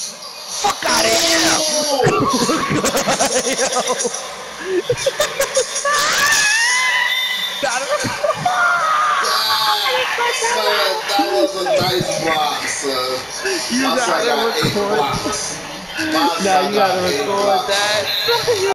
Fuck out of here! Gotta record. Son, that was a nice block, son. You My son gotta got 8 record. blocks. My Now son you got gotta 8 record blocks. that.